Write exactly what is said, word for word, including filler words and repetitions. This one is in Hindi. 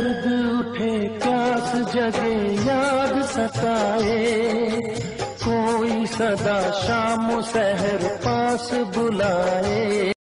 दर्द उठे प्यास जगे याद सताए, कोई सदा शाम सहर पास बुलाए।